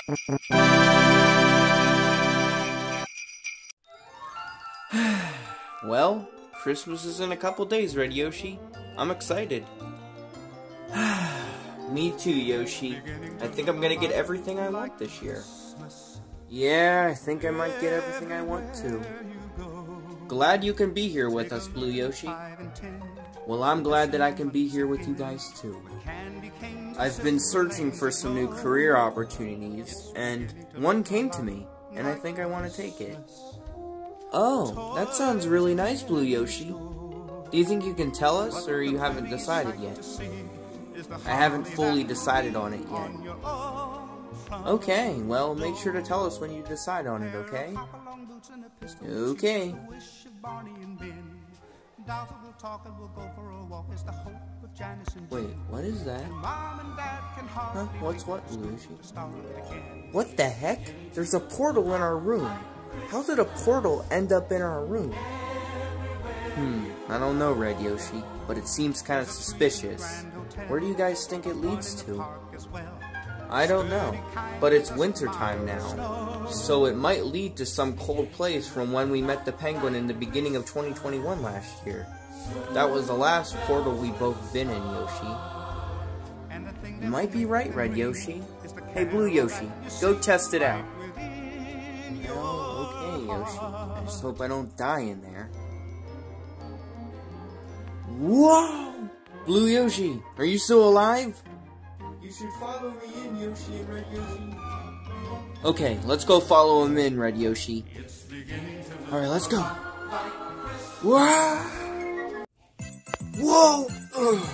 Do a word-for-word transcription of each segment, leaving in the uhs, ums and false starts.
Well, Christmas is in a couple days, Red Yoshi. I'm excited. Me too, Yoshi. I think I'm gonna get everything I want this year. Yeah, I think I might get everything I want too. Glad you can be here with us, Blue Yoshi. Well, I'm glad that I can be here with you guys too. I've been searching for some new career opportunities, and one came to me, and I think I want to take it. Oh, that sounds really nice, Blue Yoshi. Do you think you can tell us, or you haven't decided yet? I haven't fully decided on it yet. Okay, well, make sure to tell us when you decide on it, okay? Okay. Wait, what is that? Huh? What's what, Blue Yoshi? What the heck? There's a portal in our room. How did a portal end up in our room? Hmm, I don't know, Red Yoshi, but it seems kind of suspicious. Where do you guys think it leads to? I don't know, but it's winter time now, so it might lead to some cold place from when we met the penguin in the beginning of twenty twenty-one last year. That was the last portal we both been in, Yoshi. You might be right, Red Yoshi. Hey, Blue Yoshi, go test it out. Oh, okay, Yoshi. I just hope I don't die in there. Whoa! Blue Yoshi, are you still alive? You should follow me in, Yoshi and Red Yoshi. Okay, let's go follow him in, Red Yoshi. Alright, let's go. Whoa! Whoa! Ugh.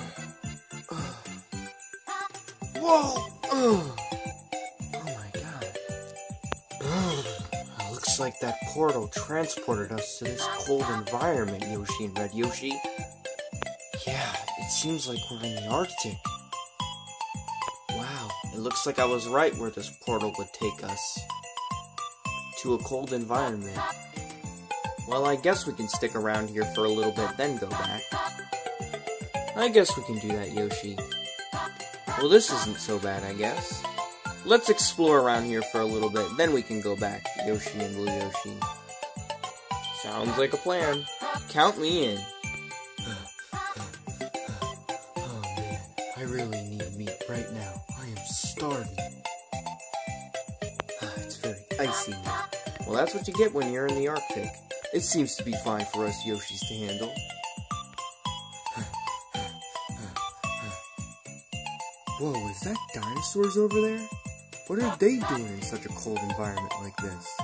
Whoa! Ugh. Oh my god. Ugh. Looks like that portal transported us to this cold environment, Yoshi and Red Yoshi. Yeah, it seems like we're in the Arctic. Wow, it looks like I was right where this portal would take us. To a cold environment. Well, I guess we can stick around here for a little bit, then go back. I guess we can do that, Yoshi. Well, this isn't so bad, I guess. Let's explore around here for a little bit, then we can go back, Yoshi and Blue Yoshi. Sounds like a plan. Count me in. I really need meat right now. I am starving. It's very icy here. Well, that's what you get when you're in the Arctic. It seems to be fine for us Yoshis to handle. Whoa, is that dinosaurs over there? What are they doing in such a cold environment like this?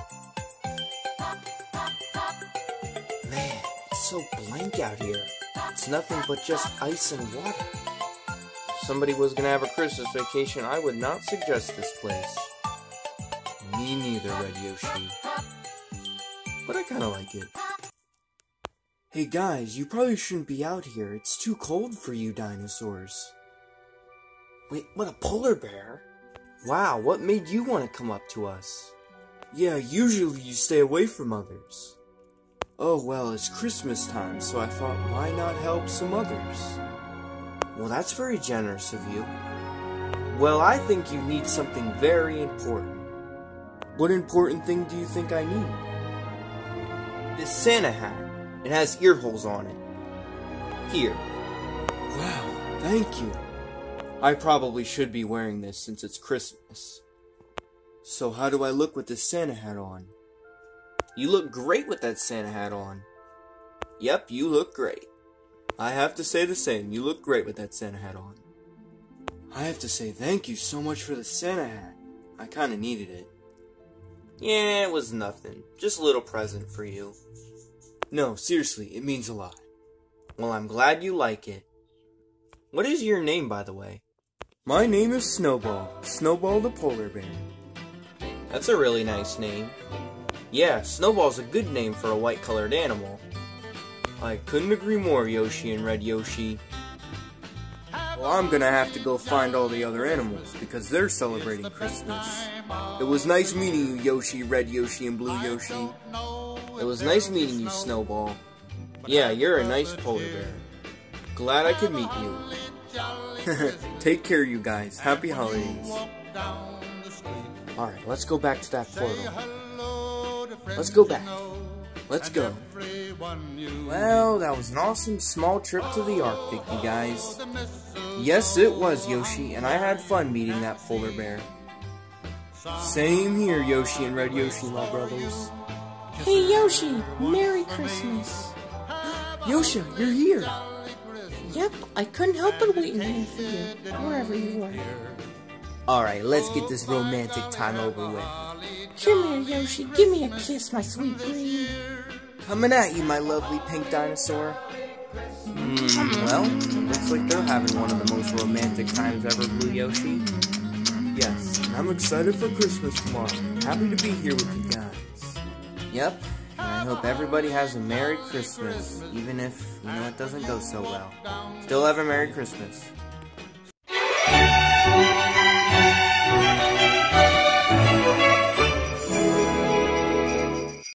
Man, it's so blank out here. It's nothing but just ice and water. If somebody was gonna have a Christmas vacation, I would not suggest this place. Me neither, Red Yoshi. But I kinda like it. Hey guys, you probably shouldn't be out here. It's too cold for you dinosaurs. Wait, what, a polar bear? Wow, what made you want to come up to us? Yeah, usually you stay away from others. Oh well, it's Christmas time, so I thought, why not help some others? Well, that's very generous of you. Well, I think you need something very important. What important thing do you think I need? This Santa hat. It has ear holes on it. Here. Wow, thank you. I probably should be wearing this since it's Christmas. So how do I look with this Santa hat on? You look great with that Santa hat on. Yep, you look great. I have to say the same. You look great with that Santa hat on. I have to say thank you so much for the Santa hat. I kinda needed it. Yeah, it was nothing. Just a little present for you. No, seriously, it means a lot. Well, I'm glad you like it. What is your name, by the way? My name is Snowball. Snowball the polar bear. That's a really nice name. Yeah, Snowball's a good name for a white-colored animal. I couldn't agree more, Yoshi and Red Yoshi. Well, I'm gonna have to go find all the other animals, because they're celebrating Christmas. It was nice meeting you, Yoshi, Red Yoshi, and Blue Yoshi. It was nice meeting you, Snowball. Yeah, you're a nice polar bear. Glad I could meet you. Take care, you guys. Happy holidays. Alright, let's go back to that portal. Let's go back. Let's go. Well, that was an awesome small trip to the Arctic, you guys. Yes, it was, Yoshi, and I had fun meeting that polar bear. Same here, Yoshi and Red Yoshi, my brothers. Hey, Yoshi! Merry Christmas! Yosha, you're here! Yep, I couldn't help but waiting here for you, wherever you were. Alright, let's get this romantic time over with. Come here, Yoshi, give me a kiss, my sweet green. Coming at you, my lovely pink dinosaur. Mm, well, looks like they're having one of the most romantic times ever, Blue Yoshi. Yes, and I'm excited for Christmas tomorrow. Happy to be here with you guys. Yep, and I hope everybody has a Merry Christmas, even if, you know, it doesn't go so well. Still have a Merry Christmas.